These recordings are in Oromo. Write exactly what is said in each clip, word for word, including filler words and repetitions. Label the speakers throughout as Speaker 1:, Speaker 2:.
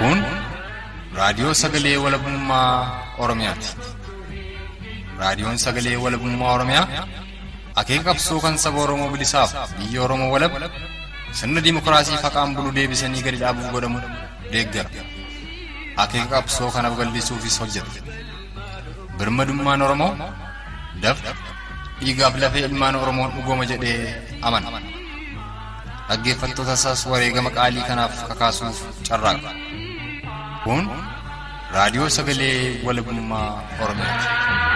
Speaker 1: Kun raadiyoo sagalee walabummaa Oromiyaati. Raadiyoon sagalee walabummaa Oromiyaa akeeka qabsoo kan saba Oromoo bilisaaf biyya Oromoo walab sirna dimokiraasii faqaan bulu deebisanii gadi dhaabuuf godhamu deeggara. Akeeka qabsoo kana babal'isuufis hojjeta. Birmadummaan Oromoo dafqa dhiigaaf lafee ilmaan Oromoon dhugooma jedhee amana. Dhaggeeffattoota isaas wareegama qaalii kanaaf kakaasuuf carraaqa. Kun raadiyoo sagalee walabummaa Oromiyaati.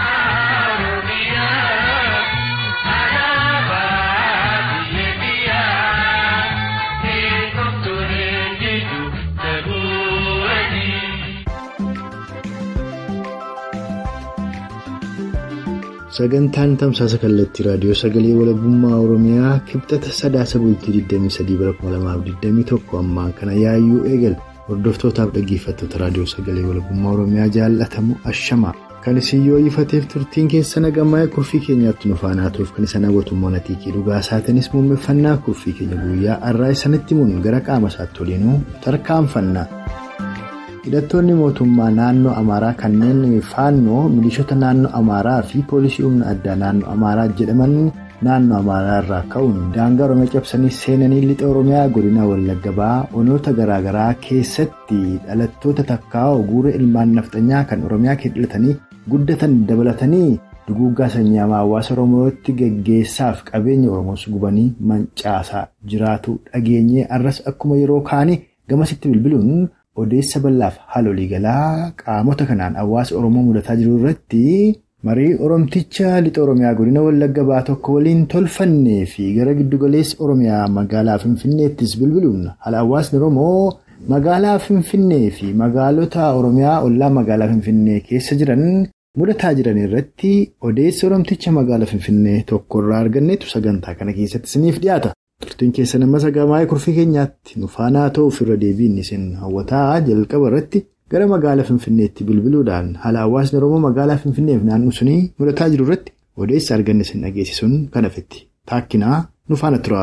Speaker 2: Sagantaan tamsaasa kallattii raadiyoo sagalee walabummaa Oromiyaa kibxata sadaasa bultii digdamii sadii bara kuma lamaaf digdamii tokko ammaan kana yaayyuu eegal. Hordoftootaaf dhaggeeffattoota raadiyoo sagalee walabummaa Oromiyaa jaallatamu ashamaa. Kan isin yoo ifateef turtiin keessa nagamaa kurfii keenyaatti nu faanaatuuf kan isa hawwatummaa natiikii dhugaa isaatiinis muummeffannaa kurfii keenya guyyaa har'aa isanitti himuun gara qaama isaatti oliinuu tarkaanfanna. Hidhattoonni mootummaa naannoo Amaaraa kanneen faannoo milishoota naannoo Amaaraa fi poolisii humna addaa naannoo Amaaraa jedhaman naannoo Amaaraa irraa ka'uun daangaa Oromiyaa cabsanii seenanii lixa Oromiyaa godina Wallagga Bahaa onoota garaagaraa keessatti dhalattoota takkaa'oo guura ilmaan nafxanyaa kan Oromiyaa keessa dhalatanii guddatan dabalatanii duguuggaa sanyii hawaasa Oromootti geggeessaaf qabeenya Oromoos gubanii mancaasaa jiraatu dhageenyee arras akkuma yeroo kaanii gamasitti bilbiluun odeessa bal'aaf haalolii galaa qaamota kanaan hawaasa Oromoo mudataa jiru irratti marii Oromticha lixa Oromiyaa godina Wallagga Bahaa tokko waliin tolfannee fi gara giddugaleessa Oromiyaa magaalaa Finfinneettis bilbiluun haala hawaasni Oromoo magaalaa Finfinnee fi magaalota Oromiyaa ollaa magaalaa Finfinnee keessa jiran mudataa jiran irratti odeessa Oromticha magaalaa Finfinnee tokko irraa arganneetu sagantaa kana keessatti isiniif dhiyaata. Turtiin keessa nama sagamaa kurfii keenyaatti nufaanaa ta'uuf irra deebiin isin hawwataa jalqaba irratti gara magaalaa Finfinneetti bilbiluudhaan haala hawaasni Oromoo magaalaa Finfinneef naannoo sunii mudataa jiru irratti odeessa arganne isin dhageessisuun kan hafetti. Taakkinaa nufaana tura.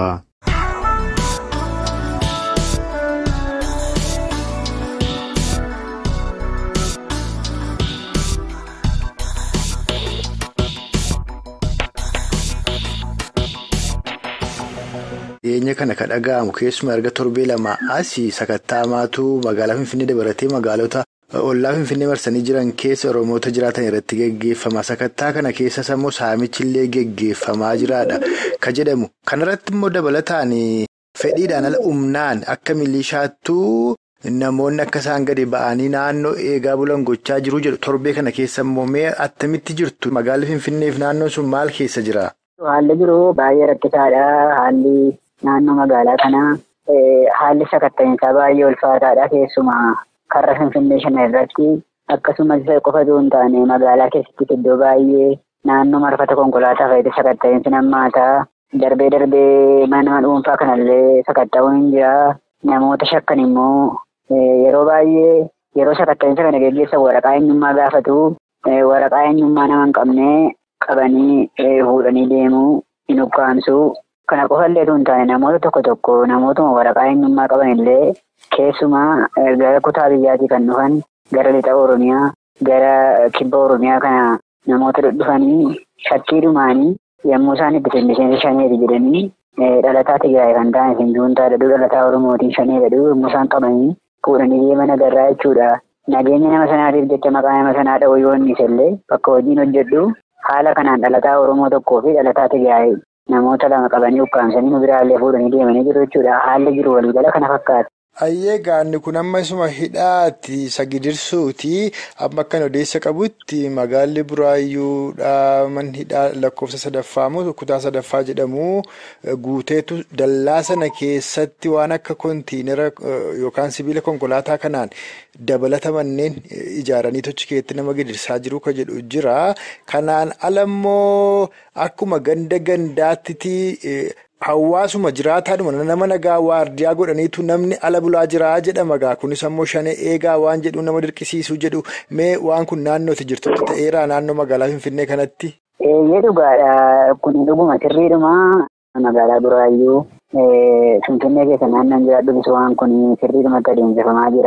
Speaker 2: Dhiyeenya kana kan dhaga'amu keessumaa erga torbee lama asii sakattaamaatu magaalaa Finfinnee dabalatee magaalota ollaa Finfinnee marsanii jiran keessa Oromoota jiraatan irratti geggeeffama. Sakattaa kana keessas immoo saamichillee geggeeffamaa jiraadha ka jedhamu. Kanarratti immoo dabalataan fedhiidhaan ala humnaan akka milishaattuu namoonni akka isaan gadi ba'anii naannoo eegaa bulan gochaa jiru jedhu. Torbee kana keessa immoo mee attamitti jirtu? Magaalaa Finfinneef naannoon sun maal keessa jira?
Speaker 3: Haalli jiru baay'ee rakkisaadha. Haalli naannoo magaalaa kanaa haalli sakatta'insaa baay'ee ulfaataadha. Keessumaa karra Finfinnee shana irratti akkasumas qofa osoo hin taane magaalaa keessatti iddoo baay'ee naannoo marfata konkolaataa fayyada sakatta'insi nammaataa darbee darbee mana dhuunfaa kanallee sakatta'uun hin jira. Namoota shakkan immoo yeroo baay'ee yeroo sakatta'insa kana geggeessan waraqaa eenyummaa gaafatu. Waraqaa eenyummaa nama hin qabne qabanii fuudhanii deemuu hin ukkaamsu. Kana qofallee osoo hin taane namoota tokko tokko namootuma waraqaa eenyummaa qaban illee keessumaa gara kutaa biyyaatii kan dhufan gara lixa Oromiyaa gara kibba Oromiyaa kana namoota dhufanii shakkiidhumaanii yommuu isaan itti miseensa shaneeti jedhanii dhalataa Tigraay kan ta'an Hinduuntaa dhadhuu dhalataa Oromootiin shanee dhadhuu yommuu isaan qabanii fuudhanii deeman agarraa jechuudha. Nageenya nama sanaatiif jecha maqaa nama sanaa dha'uu yoo inni isellee bakka hojiin hojjedhu haala kanaan dhalataa Oromoo tokkoo fi dhalataa Tigraay namoota lama qabanii ukkaamsanii nu biraallee fuudhanii deemanii jiru jechuudha. Haalli jiru waliigala kana fakkaata.
Speaker 2: Ayyee gaanni kun amma isuma hidhaati sagidirsuuti amma akkan odeessa qabutti magaalli Buraayyuudha man hidhaa lakkoofsa sadaffaa moo kutaa sadaffaa jedhamu guuteetu dallaa sana keessatti waan akka kontiinera yookaan sibiila konkolaataa kanaan dabalata manneen ijaaranii tochi keetti nama gidirsaa jiru ka jedhu jira. Kanaan alammoo akkuma ganda gandaatti hawaasuma jiraataadhuma nama nagaa waardiyaa godhaniitu namni ala bulaa jiraa jedhama gaa kunis ammoo shanee eegaa waan jedhu nama dirqisiisuu jedhu mee waan kun naannootti jirtutti ta'eeraa naannoo magaalaa Finfinnee kanatti.
Speaker 3: Eeyyee dhugaadha kun dhuguma sirriidhuma magaalaa Buraayyuu Finfinnee keessa naannoon jiraadhu waan kun sirriidhumatti adeemsifamaa jira.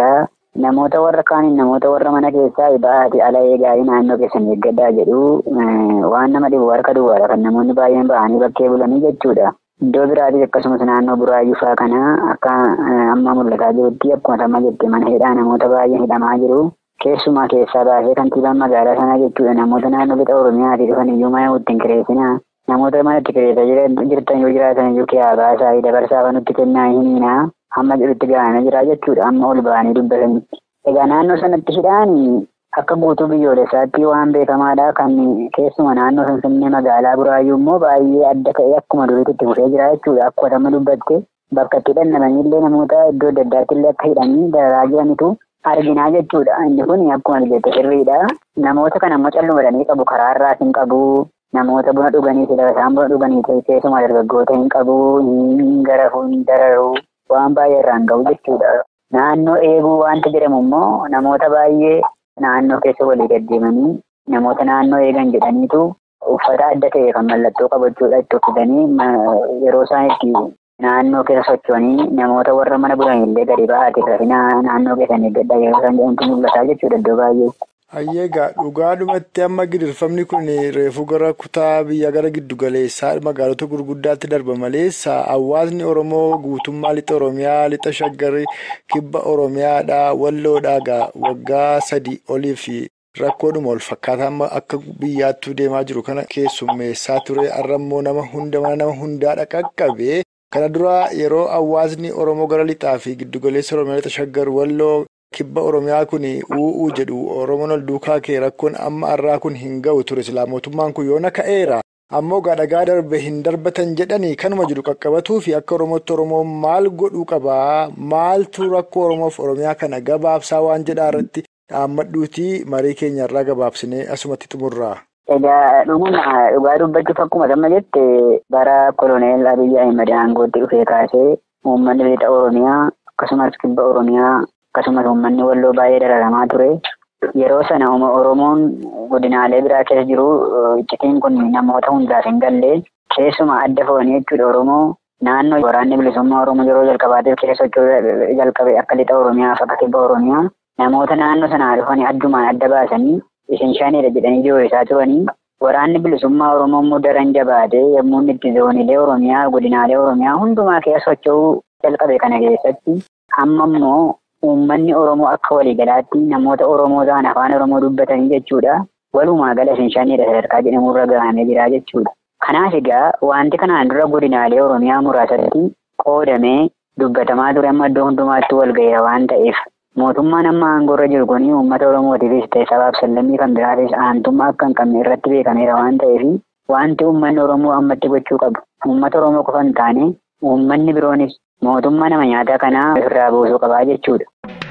Speaker 3: namoota warra kaaniin namoota warra mana keessaa ba'aati ala eegaatii naannoo keessan eeggadhaa jedhu waan nama dhibu harka duwwaadha kan namoonni baay'een ba'anii bakkee bulanii jechuudha. Iddoo biraatis akkasumas naannoo Buraayyuu fa'aa kana akka amma mul'ataa jirutti akkuma amma jettee mana hidhaa namoota baay'een hidhamaa jiru. Keessumaa keessaa baasee kantiibaan magaalaa sanaa jechuudha namoota naannoo lixa Oromiyaatii dhufan iyyuu mana ittiin kireessinaa namoota mana itti kireessaa jirtan yoo jiraatan iyyuu kiyaa baasaa dabarsaa kan nutti kennaa hiniinaa hamma jedhutti gahamee jira jechuudha amma ol ba'anii dubbatanitti. Egaa naannoo sanatti hidhaan akka guutuu biyyoolessaatti waan beekamaadha kan keessuma naannoo Finfinnee magaalaa Buraayyuu immoo baay'ee adda ta'e akkuma duriitti itti fufee jira jechuudha akkuma amma dubbatte bakka itti hidhannaman illee namoota iddoo adda addaatti illee akka hidhanii dararaa jiranitu arginaa jechuudha. Inni kun akkuma jette sirriidha. Namoota kana immoo callumadanii qabu karaa irraas hin qabu. Namoota buna dhuganii sila isaan buna dhuganii keessumaa dargaggoota hin qabu hin garafuu hin dararu waan baay'ee irraan ga'u jechuudha. Naannoo eeguu wanta jedhamu immoo namoota baay'ee naannoo keessa walii deddeemanii namoota naannoo eegan jedhaniitu uffata adda ta'e kan mallattoo qabachuudha itti uffisanii yeroo isaan itti naannoo keessa socho'anii namoota warra mana bulan illee gadi ba'aati naannoo keessan eeggadhaa yeroo isaan jedhamtu mul'ataa jechuudha iddoo baay'ee.
Speaker 4: Hayyeegaa dhugaadhumatti amma gidirfamni kun reefuu gara kutaa biyya gara giddu galeessaa magaalota gurguddaatti darba maleessa hawaasni Oromoo guutummaa lixa Oromiyaa lixa Shaggar kibba Oromiyaadhaa Walloodhaa waggaa sadii olii fi rakkoodhuma ol fakkaataa amma akka biyyaattuu deemaa jiru kana keessummeessaa ture har'ammoo nama hunda nama hundaadha qaqqabee kana dura yeroo hawaasni Oromoo gara lixaa fi giddu galeessa Oromiyaa lixa Shaggar Walloo. Kibba Oromiyaa kun u'uu jedhu Oromoon ol duukaa kee rakkoon amma har'aa kun hin ga'u ture silaa mootummaan kun yoona ka'eera ammoo gaadhagaa darbe hin darbatan jedhanii kanuma jiru qaqqabatuu fi akka Oromootti Oromoo maal godhuu qabaa maaltu rakkoo Oromoof Oromiyaa kana gabaabsaa waan jedhaa irratti dhaammadhuutii marii keenya irraa gabaabsinee asumatti xumurraa.
Speaker 3: Egaa dhuguma dhugaa dubbachuuf akkuma amma jette bara koloneel Abiyyi Ahimad aangootti dhufee kaasee uummanni lixa Oromiyaa akkasumas kibba Oromiyaa. Akkasumas uummanni Walloo baay'ee dararamaa ture. Yeroo sana Oromoon godinaalee biraa keessa jiru iccitiin kun namoota hundaaf hin galle keessumaa adda foonii jechuudha Oromoo naannoo waraanni bilisummaa Oromoo yeroo jalqabaatiif keessa socho'uu jalqabe akka lixa Oromiyaa fi akka kibba Oromiyaa namoota naannoo sanaa dhufanii addumaan adda baasanii isin shaniidha jedhanii jooyisaa turanii waraanni bilisummaa Oromoo immoo daran jabaatee yommuu itti zooniilee Oromiyaa godinaalee Oromiyaa hundumaa keessa socho'uu jalqabe kana keessatti amma immoo uummanni Oromoo akka waliigalaatti namoota Oromoo ta'an afaan Oromoo dubbatanii jechuudha. Walumaa gala isin shaniidha sadarkaa jedhamurra gahamee jira jechuudha. Kanaaf egaa wanti kanaan dura godinaalee Oromiyaa muraasatti qoodamee dubbatamaa ture amma iddoo hundumaatti wal gaheera waan ta'eef mootummaan amma aangoorra jiru kun uummata Oromootiifis ta'e sabaaf sallammii kan biraafis aantummaa akka hin qabne irratti beekameera waan ta'eef wanti uummanni Oromoo ammatti gochuu qabu uummata Oromoo qofa hin taane uummanni biroonis mootummaa nama nyaataa kanaa irraa buusuu qabaa jechuudha.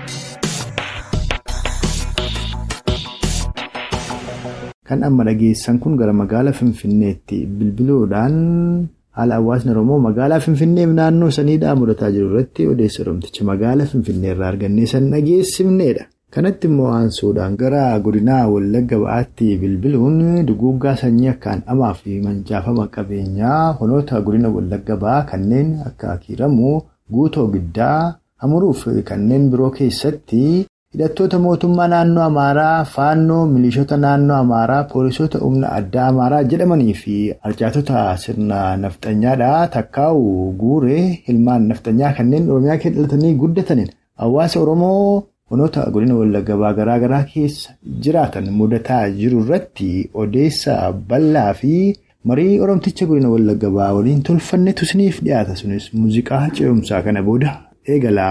Speaker 2: Kan amma dhageessan kun gara magaalaa Finfinneetti bilbiluudhaan haala hawaasni Oromoo magaalaa Finfinneef naannoo saniidhaa mudataa jiru irratti odeessa Oromticha magaalaa Finfinnee irraa argannee san dhageessifneedha. Kanatti immoo aansuudhaan gara godinaa Wallagga Ba'aatti bilbiluun duguuggaa sanyii akkaan hamaa fi mancaafama qabeenyaa honoota godina Wallagga Ba'aa kanneen akka Kiiramuu, Guutoo Giddaa, Amuruu fi kanneen biroo keessatti hidhattoota mootummaa naannoo Amaaraa, Faannoo, Milishoota naannoo Amaaraa, Poolisoota humna addaa Amaaraa jedhamanii fi arjaatota sirna nafxanyaadhaa takkaa'u guuree ilmaan nafxanyaa kanneen Oromiyaa keessa dhalatanii guddataniin hawaasa Oromoo honoota godina Wallagga Ba'aa garaa garaa keessa jiraatan mudataa jiru irratti odeessa bal'aa fi marii Oromticha godina Wallagga Ba'aa waliin tolfannetu isiniif dhiyaata. Sunis muuziqaa ce'umsaa kana booda eegala.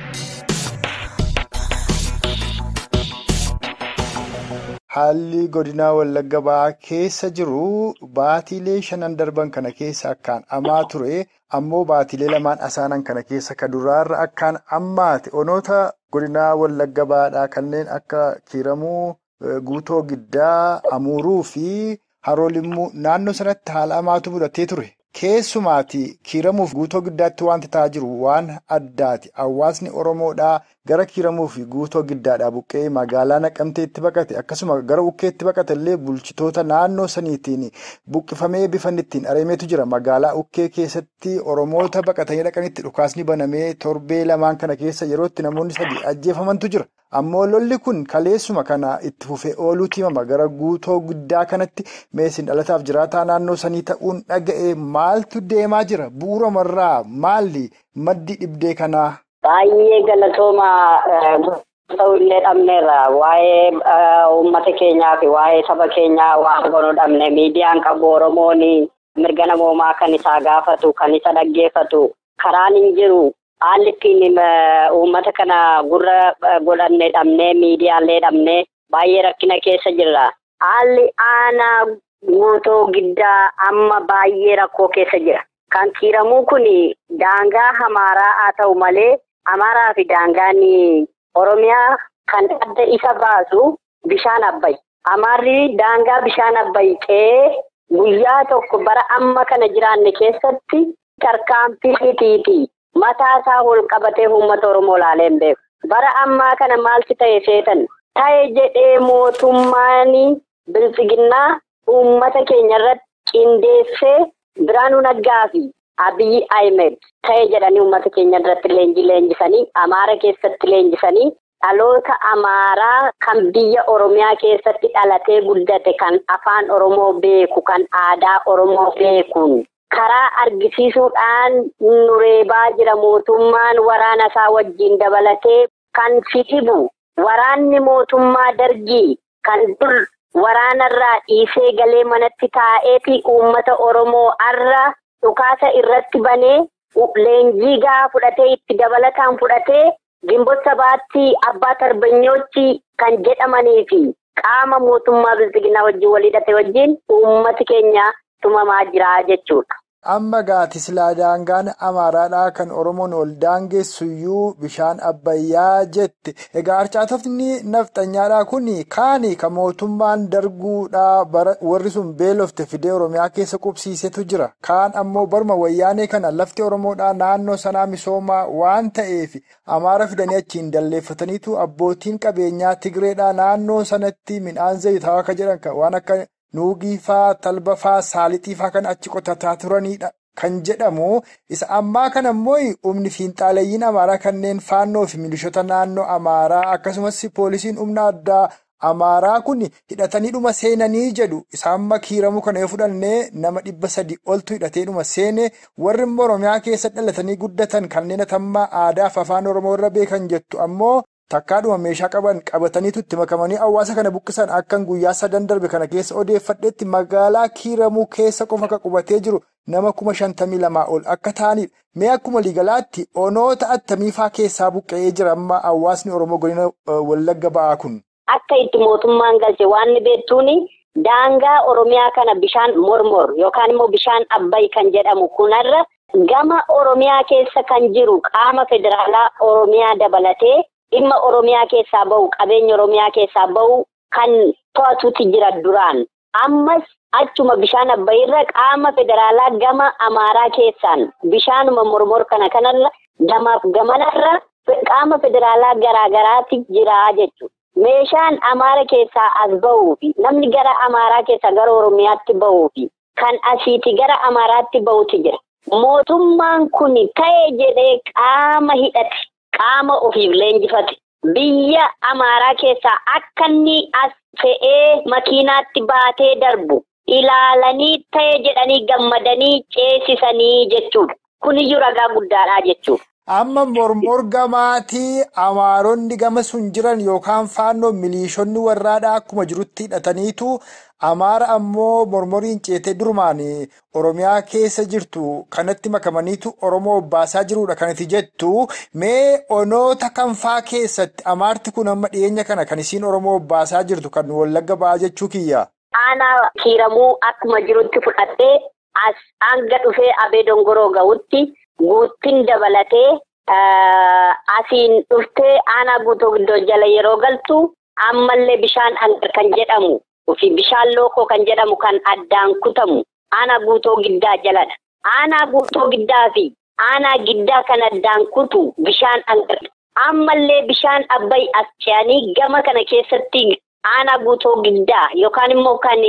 Speaker 4: Haalli godina Wallagga Ba'aa keessa jiru baatiilee shanan darban kana keessa akkaan hamaa ture ammoo baatiilee lamaan asaanan kana keessa ka duraarra akkaan hammaate onoota godina Wallagga Ba'aadhaa kanneen akka Kiiramuu, Guutoo Giddaa, Amuruu fi Haroo Limmuu naannoo sanatti haala hamaatu mudatee ture. Keessumaati Kiiramuuf Guutoo Giddaatti wanti ta'aa jiru waan addaati. Hawaasni Oromoodhaa gara Kiiramuu fi Guutoo Giddaadhaa buqqee magaalaa Naqamteetti baqate akkasuma gara Ukkeetti baqate illee bulchitoota naannoo saniitiin buqqifamee bifa ittiin areemetu jira. Magaalaa Ukkee keessatti Oromoota baqatanii dhaqanitti dhukaasni banamee torbee lamaan kana keessa yerootti namoonni sadii ajjeefamantu jira. Ammoo lolli kun kaleessuma kana itti fufee ooluuti himama gara Guutoo Giddaa kanatti meeshaan dhalataaf jiraataa naannoo sanii ta'uun dhaga'ee maaltu deemaa jira? Bu'uuramarraa maalli maddi dhibdee kanaa?
Speaker 3: Baay'ee galatooma ta'ullee dhabneerra waa'ee uummata keenyaa fi waa'ee saba keenyaa waan goonuu dhabne miidiyaan qabu Oromoon mirga namoomaa kan isaa gaafatu kan isa dhaggeeffatu karaan hin jiru. Haalli ittiin uummata kana gurra godhannee dhabnee miidiyaalee dhabnee baay'ee rakkina keessa jirra. Haalli aanaa Guutoo Giddaa amma baay'ee rakkoo keessa jira. Kan Kiiramuu kun daangaa Amaaraa haa ta'u malee Amaaraa fi daangaan Oromiyaa kan adda isa baasu bishaan Abbayi. Amaarri daangaa bishaan Abbayi ta'ee guyyaa tokko bara amma kana jiraanne keessatti tarkaanfii mataa isaa ol qabatee uummata Oromoo laalee hin beeku. Bara ammaa kana maalti ta'e seetan? Ta'e jedhee mootummaan bilchiginnaa uummata keenya irratti qindeessee Biraanuu Naggaa fi Abiyyi Ahmed ta'e jedhanii uummata keenya irratti leenjii leenjisanii Amaara keessatti leenjisanii dhaloota Amaaraa kan biyya Oromiyaa keessatti dhalatee guddate kan afaan Oromoo beeku kan aadaa Oromoo beekuun. Karaa argisiisuudhaan nureebaa jira mootummaan waraana isaa wajjin dabalatee kan fixibu waraanni mootummaa dargii kan dur waraanarraa dhiisee galee manatti taa'ee fi uummata Oromoo arra dhukaasa irratti banee leenjii gaa fudhatee itti dabalataan fudhatee Gimboota sabaatti abbaa tarbanyootti kan jedhamanii fi qaama mootummaa bilchiginaa wajjin walhidhate wajjin uummati keenya tumamaa jira jechuudha.
Speaker 4: Amma gaatii daangaan Amaaraadhaa kan Oromoon ol daangeessuyyuu bishaan Abbayyaa jette. Egaa harcaatofni nafxanyaadhaa kun kaani kan mootummaan darguudhaa warri sun beelofte fidee Oromiyaa keessa qubsiisetu jira. Kaan ammoo barma wayyaanee kana lafti Oromoodhaa naannoo sanaa misoomaa waan ta'eef Amaara fidanii achiin dalleeffataniitu abbootiin qabeenyaa Tigreedhaa naannoo sanatti midhaan zayitaa akka jedhan waan akka. Nuugii faa talba faa saalixii faa kan achi qotataa turanidha kan jedhamu isa ammaa kana immoo humni fiinxaaleeyyiin Amaaraa kanneen faannoo fi milishoota naannoo Amaaraa akkasumas poolisiin humna addaa Amaaraa kun hidhataniidhuma seenanii jedhu isa amma Kiiramuu kana yoo fudhannee nama dhibba sadii oltu hidhateedhuma seene warri immoo Oromiyaa keessa dhalatanii guddatan kanneen atammaa aadaa fi afaan Oromoo irra beekan jettu ammoo. Takkaadhuma meeshaa qaban qabataniitu itti makamanii hawaasa kana buqqisan akkan guyyaa sadan darbe kana keessa odeeffadheetti magaalaa Kiiramuu keessa qofa akka qubatee jiru nama kuma shantamii lamaa ol akka ta'anidha. Mee akkuma liigalaatti onoota attamiifaa keessaa buqqa'ee jira amma hawaasni Oromoo godina Wallagga ba'aa kun?
Speaker 3: Akka itti mootummaan galche waan ni beektuuni daangaa Oromiyaa kana bishaan mormor yookaan immoo bishaan Abbayi kan jedhamu kunarra gama Oromiyaa keessa kan jiru qaama federaalaa Oromiyaa dabalatee. Dhimma Oromiyaa keessaa bahu qabeenya Oromiyaa keessaa bahu kan to'atuutti jira duraan. Ammas achuma bishaan Abbayirra qaama federaalaa gama Amaaraa keessaan bishaanuma mormor kana kanarra gamaaf gamanarra qaama federaalaa garaagaraatti jira jechuudha. Meeshaan Amaara keessaa as bahuu fi namni gara Amaaraa keessaa gara Oromiyaatti bahuu fi kan asiiti gara Amaaraatti bahuutti jira. Mootummaan kun ta'ee jedhee qaama hidhate. Qaama ofiif leenjifate biyya Amaaraa keessaa akka inni as fe'ee makiinaatti baatee darbu ilaalanii ta'e jedhanii gammadanii ceesisanii jechuudha. Kuniyyuu ragaa guddaadhaa jechuudha.
Speaker 4: Amma mormor gamaatii Amaaronni gama sun jiran yookaan faannoo miliishonni warraadhaa akkuma jirutti hidhataniitu Amaara ammoo mormoriin ceetee durumaan Oromiyaa keessa jirtu kanatti makamaniitu Oromoo obbaasaa jirudha kanatti jettu mee onoota kanfaa keessatti Amaarti kun amma dhiyeenya kana kan isiin Oromoo obbaasaa jirtu kan Wallagga ba'aa jechuu kiyya.
Speaker 3: Aanaa Kiiramuu akkuma jirutti fudhattee as hanga dhufee Abee Dongoroo ga'utti. Guuttiin dabalatee asiin dhuftee aanaa Guutoo Giddoo jala yeroo galtu ammallee bishaan hangar kan jedhamu fi bishaan lookoo kan jedhamu kan addaan kutamu aanaa Guutoo Giddaa jaladha. Aanaa Guutoo Giddaa fi aanaa Giddaa kan addaan kutu bishaan hangar.
Speaker 5: ammallee bishaan Abbay as ce'anii gama kana keessatti aanaa guutoo giddaa yookaan immoo kan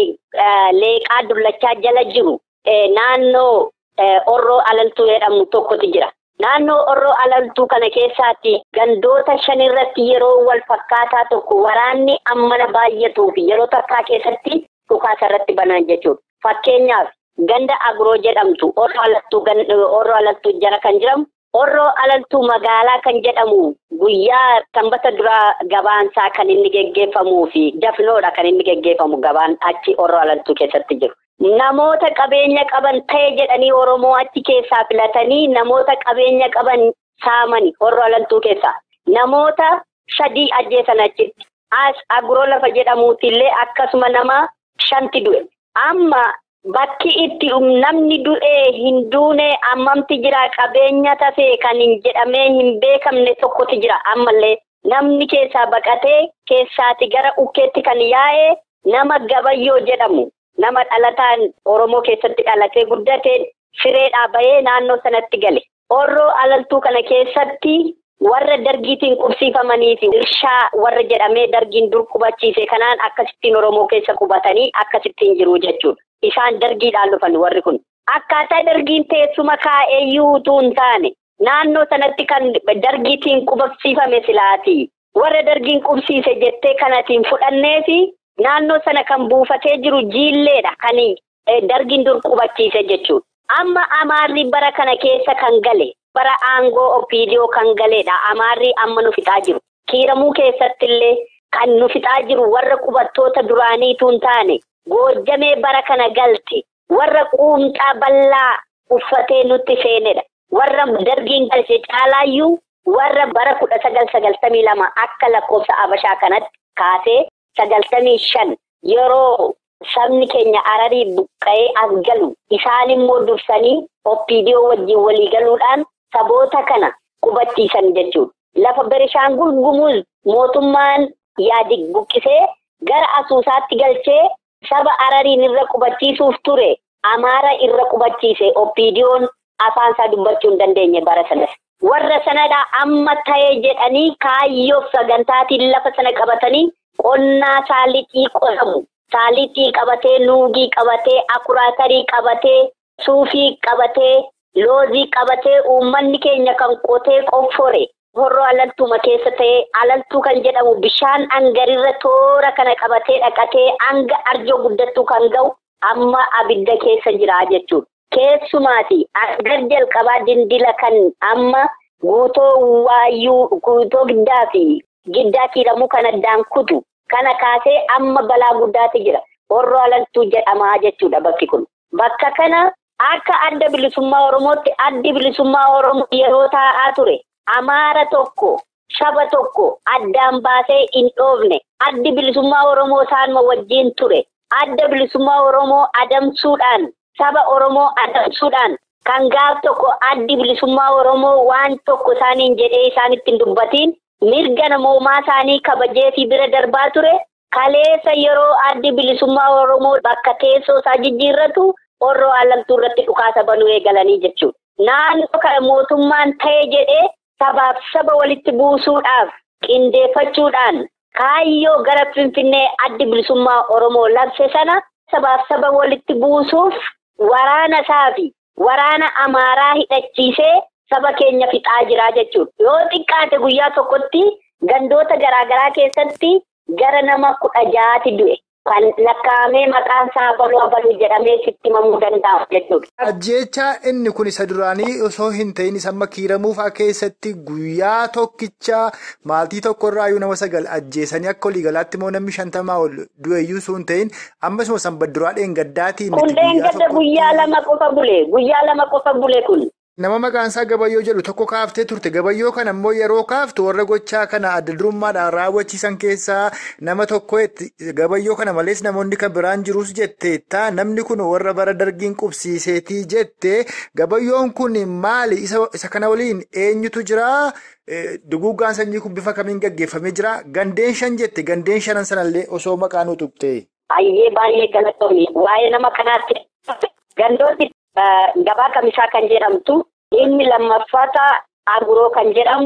Speaker 5: leeqaa dullachaa jala jiru naannoo Orroo Alaltuu jedhamu tokkotu jira. Naannoo Orroo Alaltuu kana keessaatti gandoota shanirratti yeroo wal fakkaataa tokko waraanni ammana baay'atuu fi yeroo takkaa keessatti dhukaasa irratti banaan jechuudha. Fakkeenyaaf ganda Agroo jedhamtu Orroo Alaltuu Orroo Alaltuu jara kan jedhamu Orroo Alaltuu magaalaa kan jedhamu guyyaa sanbata duraa gabaansaa kan inni geggeeffamuu fi dafnoodha kan inni geggeeffamu gabaan achi Orroo Alaltuu keessatti jiru. Namoota qabeenya qaban ta'e jedhanii Oromoo achi keessaa filatanii namoota qabeenya qaban saamani Orroo Alaltuu keessaa namoota sadii ajjeesan achitti as Agroo lafa jedhamuutillee akkasuma nama shanti du'e. Amma bakki itti namni du'ee hin duune ammamti jira qabeenya tafee kan hin jedhamee hin beekamne tokkotu jira ammallee namni keessaa baqatee keessaati gara ukkeetti kan yaa'e nama Gabayyoo jedhamu. Nama dhalataan Oromoo keessatti dhalatee guddatee fireedhaa bahee naannoo sanatti gale. Orroo Alaltuu kana keessatti warra dargiitiin qubsiifamanii fi irshaa warra jedhamee dargiin dur qubachiise kanaan akkasittiin Oromoo keessa qubatanii akkasittiin jiru jechuudha. Isaan dargiidhaan dhufan warri kun. Akkaataa dargiin teessuma kaa'eeyyuu utuu hin taane naannoo sanatti kan dargiitiin qubsiifame silaati. Warra dargiin qubsiise jettee kanatiin fudhannee fi naannoo sana kan buufatee jiru jiilleedha kan dargiin dur qubachiise jechuudha. Amma Amaarri bara kana keessa kan gale bara aangoo Opiidiyoo kan galeedha. Amaarri amma nu fixaa jiru. Kiiramuu keessatti illee kan nu fixaa jiru warra qubattoota duraaniitu hin taane Goojjamee bara kana galte warra quumxaa bal'aa uffatee nutti seenedha. Warra dargiin galche caalaayyuu warra bara kudha sagal sagaltamii lama akka lakkoofsa Abashaa kanatti kaasee sagaltamii shan yeroo sabni keenya Ararii buqqa'ee as galu isaan immoo dursanii Opiidiyoo wajjin walii galuudhaan saboota kana qubachiisan jechuudha. Lafa Benishaangul Gumuz mootummaan Yaadig buqqisee gara Asuusaatti galchee saba Arariin irra qubachiisuuf ture Amaara irra qubachiise Opiidiyoon afaansaa dubbachuu hin dandeenye bara sanas. Warra sanadhaa amma ta'ee jedhanii kaayyoof sagantaatiin lafa sana qabatanii qonnaa saaliixii qotamu. Saaliixii qabatee, nuugii qabatee, akuraatarii qabatee, suufii qabatee, loozii qabatee uummanni keenya kan qotee qonfore. Horroo alaltuuma keessa ta'ee alaltuu kan jedhamu bishaan angarirra toora kana qabatee dhaqatee hanga arjoo guddattuu kan ga'u amma abidda keessa jira jechuudha. Keessumaati angar jalqabaa dindila kan amma guutoo waayyuu guutoo giddaa fi giddaa kiiramuu kan addaan kutu kana kaasee amma balaa guddaati jira. Horroo alaltuu jedhamaa jechuudha bakki kun. Bakka kana akka adda bilisummaa Oromootti addi bilisummaa Oromoo yeroo taa'aa ture. Amaara tokko saba tokko addaan baasee hin dhoofne addi bilisummaa Oromoo isaanuma wajjin ture. Adda bilisummaa Oromoo adamsuudhaan saba Oromoo adamsuudhaan kan gaaf tokko addi bilisummaa Oromoo waan tokko isaaniin jedhee isaanitti hin dubbatiin mirga namoomaa isaanii kabajee fi bira darbaa ture. Kaleessa yeroo addi bilisummaa Oromoo bakka teessoo isaa jijjiirratu horroo alaltuu irratti dhukaasa banuu eegalanii jechuudha. Naannoo kana mootummaan ta'e jedhee sabaaf saba walitti buusuudhaaf qindeeffachuudhaan kaayyoo gara Finfinnee addi bilisummaa Oromoo labse sana sabaaf saba walitti buusuuf waraana isaa fi waraana Amaaraa hidhachiisee saba keenya fixaa jira jechuudha. Yoo xiqqaate guyyaa tokkotti gandoota garaagaraa keessatti gara nama kudha ja'aati du'e. Kan lakkaa'amee maqaan isaa baluu baluu jedhamee sitti himamuu danda'u jechuudha.
Speaker 4: Ajjeechaa inni kun isa duraanii osoo hin ta'in isa amma kiiramuufaa keessatti guyyaa tokkicha maatii tokkorraa iyyuu nama sagal ajjeesanii akka waliigalaatti immoo namni shantamaa ol du'eeyyuu sun ta'in ammasuma sanbadduraa dheengaddaatii miti.
Speaker 5: Kun dheengadda guyyaa lama qofa bule guyyaa lama qofa bule kun.
Speaker 4: Nama maqaan isaa Gabayyoo jedhu tokko kaaftee turte. Gabayyoo kana immoo yeroo kaaftu warra gochaa kana adda durummaadhaan raawwachiisan keessaa nama tokko Gabayyoo kana malees namoonni kan biraan jirus jetteetta. Namni kun warra bara dargiin qubsiiseetii jette. Gabayyoon kun maali? Isa kana waliin eenyutu jira? Duguuggaan sanyii kun bifa kamiin gaggeeffamee jira? Gandeen shan jette. Gandeen shanan sanallee osoo maqaa nu tuqte.
Speaker 5: Baay'ee baay'ee galatoomii. Waa'ee nama kanaatti gandooti. Gabaa kamisaa kan jedhamtu inni lammaffata Aguroo kan jedhamu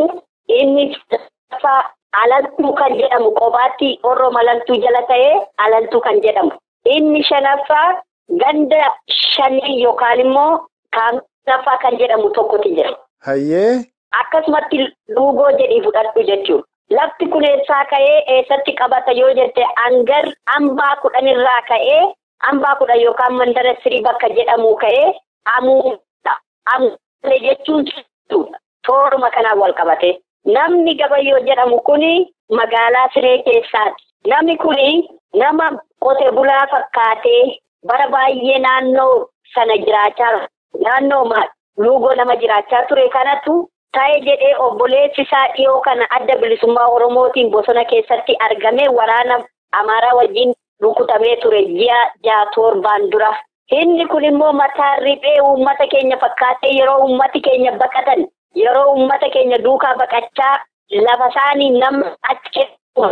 Speaker 5: Inni alaltuu kan jedhamu kophaatti Oromoo alaltuu jala ta'ee alaltuu kan jedhamu. Inni shanaffaa ganda shanii yookaan immoo kaangaffaa kan jedhamu tokkotu jira.
Speaker 4: Hayyee.
Speaker 5: Akkasumatti luugoo jedhii fudhadhu jechuudha. Lafti kun eessaa ka'ee eessatti qabata yoo jette hangar hambaa kudhanirraa ka'ee hambaa kudhan yookaan mandara sirii bakka jedhamu ka'ee amuudha. Amuudha jechuun tooruma kanaan wal qabate. Namni Gabayyoo jedhamu kuni magaalaa Siree keessaati. Namni kuni nama qotee bulaa fakkaatee bara baay'ee naannoo sana jiraachaa naannoo luugoo nama jiraachaa ture kanatu ta'ee jedhee obboleessi isaa dhiyoo kana adda bilisummaa Oromootiin bosona keessatti argame waraana Amaaraa wajjin rukutamee ture ji'a ja'a torbaan dura. Inni kun immoo mataa riphee uummata keenya fakkaatee yeroo uummati keenya baqatan yeroo uummata keenya duukaa baqachaa lafa isaanii nama achi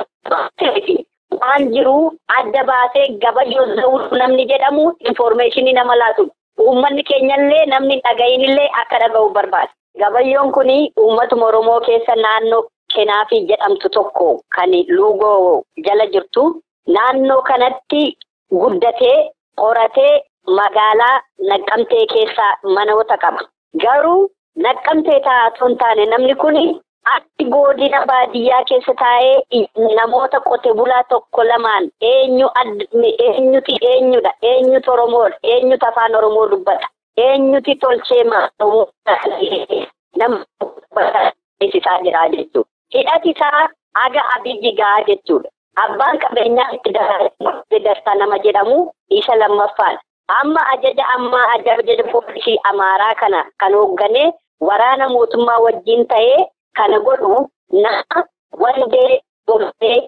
Speaker 5: waan jiru adda baasee Gabayyoo Zawuduu namni jedhamu infoormeeshinii nama laatu. Uummanni keenyallee namni dhaga'inillee akka dhaga'u barbaada. Gabayyoon kuni uummatuma Oromoo keessa naannoo Kenaafii jedhamtu tokko kan luugoo jala jirtu. Naannoo kanatti guddatee qoratee magaalaa Naqqamtee keessaa manoota qaba. Garuu Naqqamtee taa'aa hin taane namni kuni atti godina baadiyyaa keessa taa'ee namoota qotee bulaa tokko lamaan eenyu eenyuti eenyudha eenyutu Oromoodha eenyutu afaan Oromoo dubbata eenyuti tolchee nama isaa jira jechuudha. Hidhati isaa aga abiyyi gahaa jechuudha. Abbaan qabeenyaa itti dabarsaa nama jedhamu isa lammaffaan. Amma ajaja ammaa ajaja poolisii Amaaraa kana kan hoogganee waraana mootummaa wajjin ta'ee kana godhu nama wandee gorsee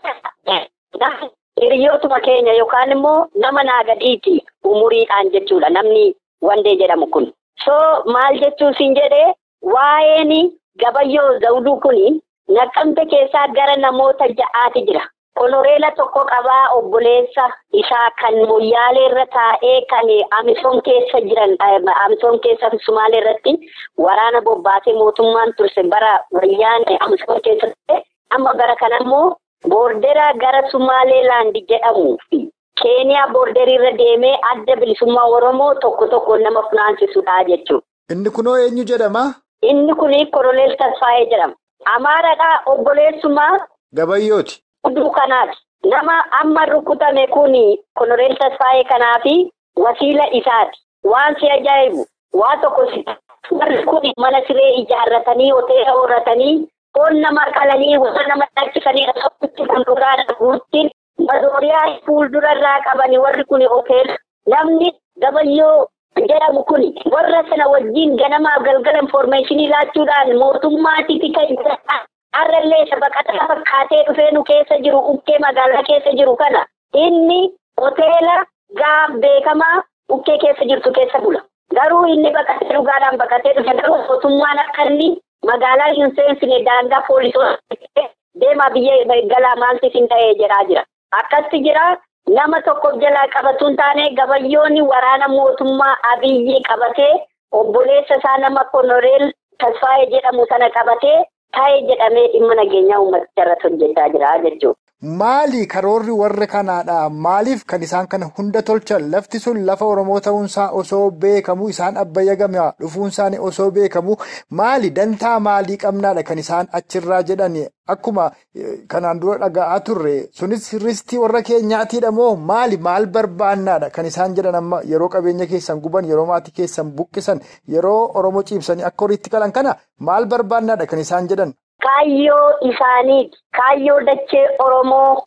Speaker 5: dastaa. Hiriyootuma keenya yookaan immoo nama naagadiiti umuriidhaan jechuudha namni wandee jedhamu kun. So maal jechuun siin jedhee waa'een Gabayyoo Zawuduu kuni Naqqamte keessaa gara namoota ja'aati jira. Koloreela tokko qabaa obboleessa isaa kan Moyyaalee irra taa'ee kan Amisoon keessa jiran Amisoon keessa Sumaalee irratti waraana bobbaasee mootummaan turse bara wayyaanee Amisoon keessa ta'e amma bara kana immoo boordera gara Sumaaleelaand jedhamu fi Keeniyaa boorderii irra deemee adda bilisummaa Oromoo tokko tokko nama funaansisuudha jechuudha.
Speaker 4: Inni kunoo eenyu jedhama?
Speaker 5: Inni kuni Koloneel Tasfaayee jedhama. Amaaradhaa obboleessumaa
Speaker 4: Gabayyooti.
Speaker 5: Oduu kanaati. Nama amma rukutame kuni Koloneel Tasfaayee kanaafi wasiila isaati. Waan si ajaa'ibu waa tokko si warri kuni mana siree ijaarratanii hoteela horatanii foon nama qalanii waan nama dhaabsisanii asootti fuulduraan guutiin mazooriyaa fuuldurarraa qabanii warri kuni hoteela. Namni Gabayyoo jedhamu kuni warra sana wajjin ganamaaf galgala infoormeeshinii laachuudhaan mootummaatitti kan harrallee isa baqataa fakkaatee dhufee nu keessa jiru ukkee magaalaa keessa jiru kana inni hoteela gaaf beekamaa ukkee keessa jirtu keessa bula. Garuu inni baqatee dhugaadhaan baqatee dhufe garuu mootummaan akka inni magaalaa hin seensine daangaa poolisoota deemaa biyya galaa maalti sin ta'ee jedhaa jira. Akkatti jira. Nama tokko jalaa qabatuun taane Gabayyoonni waraana mootummaa Abiyyi qabatee obboleessa isaa nama Koloneel Tasfaayee jedhamu sana qabatee taa'ee jedhamee dhimma nageenyaa uummata irratti hojjechaa jira jechuudha.
Speaker 4: Maali karoorri warra kanaadha? Maaliif kan isaan kana hunda tolchan? Lafti sun lafa Oromoo ta'uunsaa osoo beekamu isaan Abbayya gamaa dhufuunsaanii osoo beekamu maali dantaa maalii qabnaadha kan isaan achirraa jedhan akkuma kanaan dura dhaga'aa turre sunis ristii warra keenyaatiidha moo maali maal barbaannaadha kan isaan jedhan amma yeroo qabeenya keessan guban yeroo maatii keessan buqqisan yeroo Oromoo ciibsanii akka horiitti qalan kana maal barbaannaadha kan isaan jedhan?
Speaker 5: Kaayyoo isaaniiti. Kaayyoo dachee Oromoo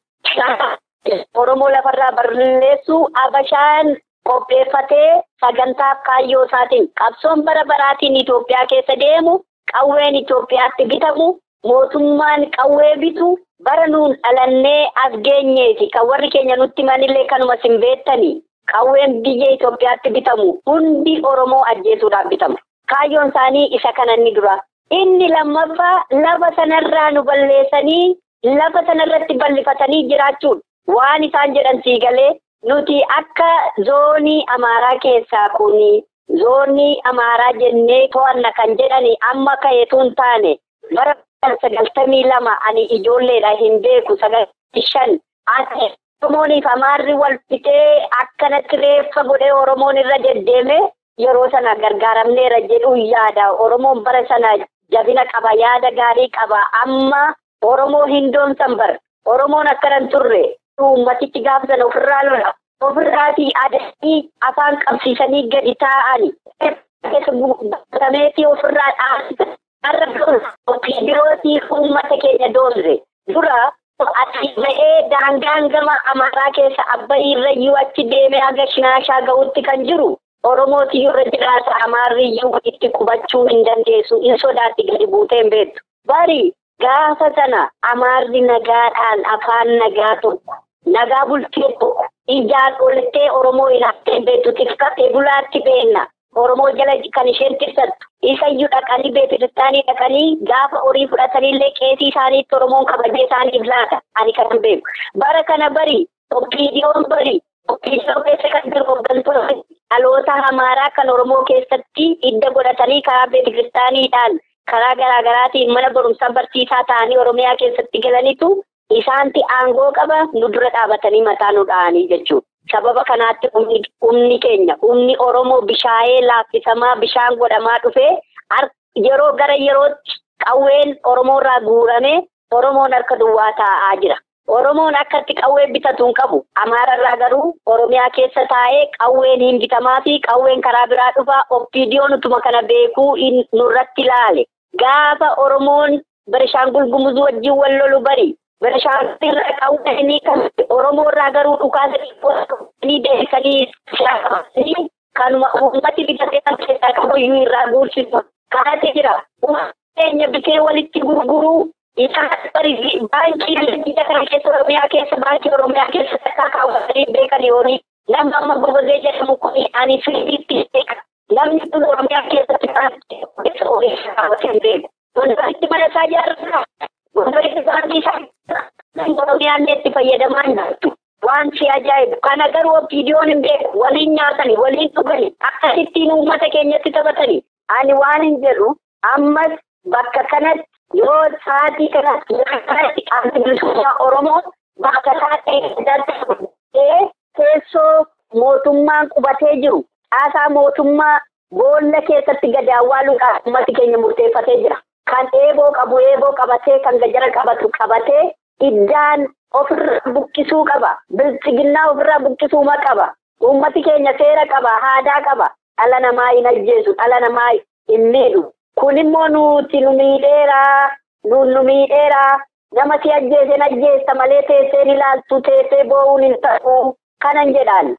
Speaker 5: Oromoo lafarraa balleessu Abashaan qopheeffatee sagantaaf kaayyoo isaatiin qabsoon bara baraatiin Itoophiyaa keessa deemu qawween Itoophiyaatti bitamu mootummaan qawwee bitu bara nuun dhalannee as geenyeeti kan warri keenya nutti manillee kanuma sin beektanii qawween biyya Itoophiyaatti bitamu hundi Oromoo ajjeesuudhaaf bitamu. Kaayyoon isaanii isa kanan ni dura. Inni lammaffaa lafa sanarraa nu balleessanii lafa sanarratti bal'ifatanii jiraachuun waan isaan jedhan siigalee nuti akka zoonii Amaaraa keessaa kuni zoonii Amaaraa jennee to'anna kan jedhani amma ka'eetu hin taane bara sagaltamii lama ani ijoolleedha hin beeku sagaltamii shan ati Oromooniif Amaarri wal fixee akkanatti reeffa godhee Oromoon irra deddeeme yeroo sana gargaaramneera jedhu yaada. Oromoon bara sana jabina qaba, yaada gaarii qaba. Amma Oromoo hindoomsan bara. Oromoon akkanan turre uummatichi gaafsan ofirraa lola. Ofirraatii adanii afaan qabsiisanii gadi taa'ani. Tameetii ofirraa dhaabsisan. Har'a birootii uummata keenya doomse. Dura ati ba'ee daangaan gama Amaaraa keessa Abbayii irra iyyuu achi deemee haga Shinaashaa ga'utti kan jiru. Oromooti irra jiraata Amaarri iyyuu itti qubachuu hin dandeessu. In sodaatti gadi buutee hin beektu. Bari gaafa sana Amaarri nagaadhaan afaan nagaa tokko. Nagaa bultee tokko. Ijaan olittee Oromoo ilaaltee hin beektu. Xiqqaatee bulaatti beenna. Oromoo jala kan isheen tirsattu. Isa iyyuu dhaqanii beektaanii dhaqanii gaafa horii fudhataniillee qeesii isaaniitti Oromoon kabajee isaaniif laata. Ani kan beeku. Bara kana bari. Oppiidiyoon bari. Oppiidiyoo keessa kan jiru hooggantoota dhaloota Amaaraa kan Oromoo keessatti idda godhatanii karaa beektaaniidhaan karaa garaagaraatiin mana barumsaa barsiisaa ta'anii Oromiyaa keessatti galanitu isaanti aangoo qaba nu dura dhaabatanii mataa nu dha'anii jechuudha. Sababa kanaatti humni keenya humni Oromoo bishaayee laaffisamaa bishaan godhamaa dhufee yeroo gara yerootti qawween Oromoorraa guurame Oromoon harka duwwaa taa'aa jira. Oromoon akkatti qawwee bitatuun qabu. Amaararraa garuu Oromiyaa keessa taa'ee qawween hin bitamaa fi qawween karaa biraa dhufaa Oppiidiyoon utuma kana beekuu nurratti ilaale. Gaafa Oromoon Benishaangul Gumuz wajjin wal lolu bari. Benishaangul irraa qawweenii kan Oromoorraa garuu dhukaasanii deebisanii kanuma uummati bitatee kan keessaa qabuyyuu irraa guursisu. Kanatti jira. Uummata bitee walitti gurguruu. Isaan bari baankii biyya kana keessa Oromiyaa keessa baankii Oromiyaa keessa takkaa kaawwatanii beekan yoonii nama amma gobozee jedhamu kun ani firiitti beeka. Namni kun Oromiyaa keessatti keessa ogeessa kaawwatee beeku. Wantoonni mana isaa ijaarrata. Wantoonni baankii isaa Oromiyaan itti fayyadamaa hin jirtu. Waan si ajaa'ibu. Kana garuu Oppiidiyoon hin beeku. Waliin nyaatanii, waliin dhuganii, akkasittiin uummata keenyatti taphatanii. Ani waan hin jedhu ammas bakka kanatti yoo sa'aatii kanatti qaamni bilisummaa Oromoo bakka sa'aatii teessoo mootummaan qubatee jiru caasaa mootummaa boolla keessatti gadi awwaaluudhaan uummati keenya murteeffatee jira. Kan eeboo qabu eeboo qabatee kan gajara qabatu qabatee iddaan ofirra buqqisuu qaba. Bilchiginnaa ofirraa buqqisuuma qaba. Uummati keenya seera qaba, aadaa qaba. Dhala namaa hin ajjeesu, dhala namaa hin miidhu. Kun immoo nuti nu miidheeraa, nuun nu miidheeraa, nama si ajjeeseen ajjeesta malee teesseen ilaaltu teessee boo'uun hin ta'u kanan jedhaan.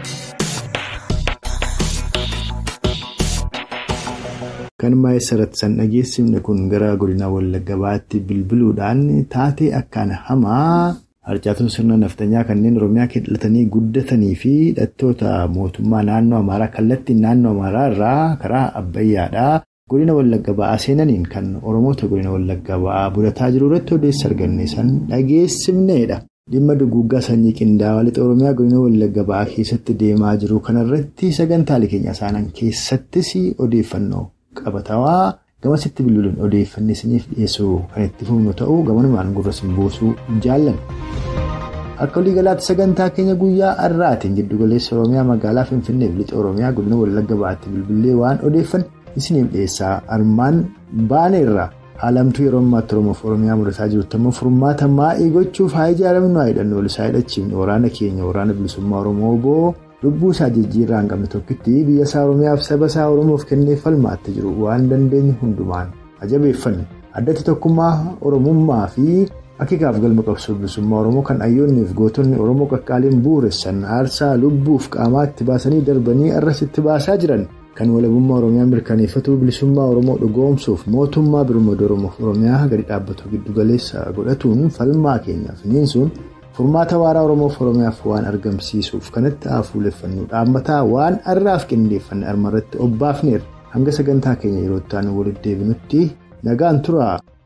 Speaker 2: Kan maayisarratti san dhageessifne kun gara godina Wallagga Bahaatti bilbiluudhaan taatee akkaan hamaa harcaatota sirna naftanyaa kanneen Oromiyaa keessa guddatanii fi hidhattoota mootummaa naannoo Amaaraa kallattiin naannoo Amaaraa irraa karaa Abbayyaadhaa. Godina Wallagga Bahaa seenaniin kan Oromoota godina Wallagga Bahaa budataa jiru irratti odeessa arganne san dhageessifneedha. Dhimma duguuggaa sanyii qindaa'aa lixa Oromiyaa godina Wallagga Bahaa keessatti deemaa jiru kanarratti sagantaalee keenya isaanan keessattis odeeffannoo qabatawaa gamasitti bilbiluun odeeffannee isiniif dhiyeessuu kan itti fufnu ta'uu gamanumaan gurra isin buusuu jaallan. Akka waliigalaatti sagantaa keenya guyyaa har'aatiin giddu galeessa Oromiyaa magaalaa Finfinnee fi lixa Oromiyaa godina Wallagga Bahaatti bilbilee waan odeeffanne isiniif dhiyeessaa armaan baaneerra haalamtuu yeroo ammaatti Oromoof Oromiyaa mudataa jirtu immoo furmaata maa'ii gochuuf haa ijaaramnu haa hidhannu ol isaa hidhachiifne waraana keenya waraana bilisummaa Oromoo boo lubbuu isaa jijjiirraa hin qabne tokkitti biyya isaa Oromiyaaf saba isaa Oromoof kennee falmaatti jiru waan dandeenye hundumaan ajabeeffanne addatti tokkummaa Oromummaa fi Akikaaf galma qabsoo bilisummaa Oromoo kan ayyoonniif gootonni Oromoo qaqqaaliin bu'uuressan aarsaa lubbuuf qaamaatti baasanii darbanii arrasitti baasaa jiran kan walabummaa Oromiyaa mirkaneeffatu bilisummaa Oromoo dhugoomsuuf mootummaa birmadoo Oromoof Oromiyaa gadi dhaabbatu giddu galeessa godhatuun falmaa keenyaaf niinsuun furmaata waaraa Oromoof Oromiyaaf waan argamsiisuuf kanatti hafuuleffannu dhaabbataa waan har'aaf qindeeffanne armarratti obbaafneerra hanga sagantaa keenya yeroo itti aanu walitti deebinutti nagaan tura.